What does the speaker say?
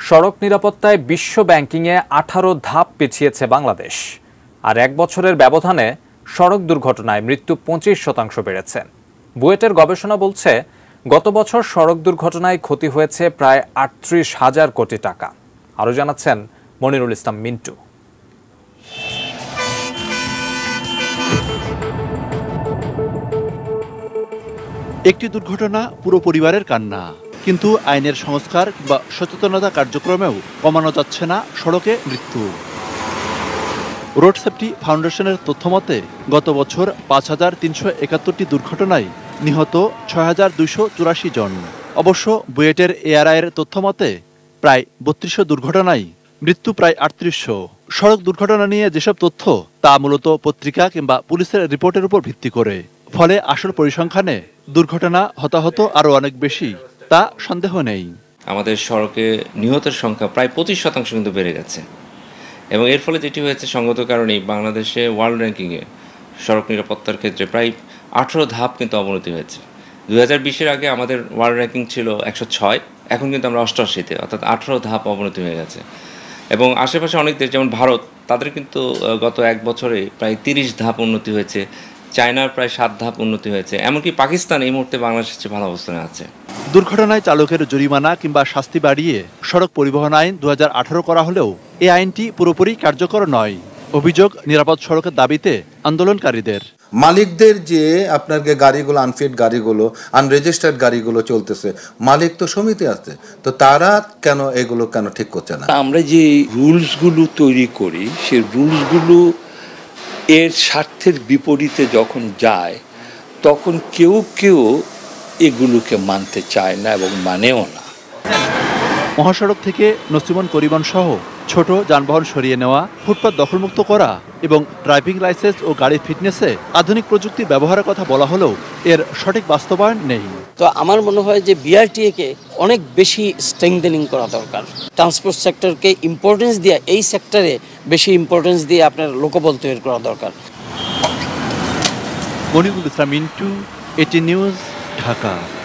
সড়ক নিরাপত্তায় বিশ্ব ব্যাংকিংয়ে 18 ধাপ পিছিয়েছে বাংলাদেশ। আর এক বছরের ব্যবধানে সড়ক দুর্ঘটনায় মৃত্যু 25% বেড়েছে। বুয়েটের গবেষণা বলছে, গত বছর সড়ক দুর্ঘটনায় ক্ষতি হয়েছে প্রায় 38,000 কোটি টাকা। আরও জানাচ্ছেন মনিরুল ইসলাম মিন্টু। একটি দুর্ঘটনা পুরো পরিবারের কান্না, কিন্তু আইনের সংস্কার বা সচেতনতা কার্যক্রমেও কমানো যাচ্ছে না সড়কে মৃত্যু। রোড সেফটি ফাউন্ডেশনের তথ্যমতে গত বছর 5,371টি দুর্ঘটনায় নিহত 6,284 জন। অবশ্য বুয়েটের এআরআইয়ের তথ্যমতে প্রায় 3200 দুর্ঘটনায় মৃত্যু প্রায় 3800। সড়ক দুর্ঘটনা নিয়ে যেসব তথ্য তা মূলত পত্রিকা কিংবা পুলিশের রিপোর্টের উপর ভিত্তি করে, ফলে আসল পরিসংখ্যানে দুর্ঘটনা হতাহত আরও অনেক বেশি, তা সন্দেহ নেই। আমাদের সড়কে নিহতের সংখ্যা প্রায় 25% কিন্তু বেড়ে গেছে, এবং এর ফলে যেটি হয়েছে সঙ্গত কারণেই বাংলাদেশে ওয়ার্ল্ড র্যাঙ্কিংয়ে সড়ক নিরাপত্তার ক্ষেত্রে প্রায় 18 ধাপ কিন্তু অবনতি হয়েছে। 2020-এর আগে আমাদের ওয়ার্ল্ড র্যাঙ্কিং ছিল 106, এখন কিন্তু আমরা 88-তে, অর্থাৎ 18 ধাপ অবনতি হয়ে গেছে। এবং আশেপাশে অনেক দেশ যেমন ভারত, তাদের কিন্তু গত এক বছরে প্রায় 30 ধাপ উন্নতি হয়েছে, চায়নার প্রায় 7 ধাপ উন্নতি হয়েছে, এমনকি পাকিস্তান এই মুহূর্তে বাংলাদেশের চেয়ে ভালো অবস্থানে আছে। দুর্ঘটনায় চালকের জরিমানা কিংবা শাস্তি বাড়িয়ে সড়ক পরিবহন আইন 2018 করা হলেও এই আইনটি পুরোপুরি কার্যকর নয়। অভিযোগ নিরাপদ সড়কের দাবিতে আন্দোলনকারীদের। মালিকদের যে আপনার গাড়িগুলো আনফিট গাড়িগুলো আনরেজিস্টার্ড গাড়িগুলো চলতেছে, মালিক তো সমিতি আছে, তো তারা এগুলো কেন ঠিক করছে না? আমরা যে রুলসগুলো তৈরি করি, সেই রুলসগুলো এর স্বার্থের বিপরীতে যখন যায়, তখন কেউ কেউ এগুলোকে মানতে চায় না এবং মানেও না। মহাসড়ক থেকে নসিমন পরিবহন সহ ছোট যানবাহন সরিয়ে নেওয়া, ফুটপাত দখলমুক্ত করা এবং ড্রাইভিং লাইসেন্স ও গাড়ির ফিটনেসে আধুনিক প্রযুক্তি ব্যবহারের কথা বলা হলেও এর সঠিক বাস্তবায়ন নেই। তো আমার মনে হয় যে বিআরটিএকে অনেক বেশি স্ট্রেংথেনিং করা দরকার। ট্রান্সপোর্ট সেক্টরকে ইম্পর্টেন্স দিয়ে, এই সেক্টরে বেশি ইম্পর্টেন্স দিয়ে আপনার লোকবল তৈরি করা দরকার। Monirul Islam Mintu, ATN news, Dhaka.